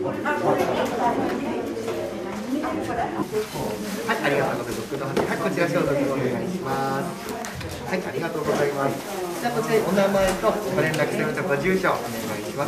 はい、ありがとうございます。はい、こちら消毒お願いします。はい、ありがとうございます。じゃあこちらにお名前とご連絡先とご住所お願いします。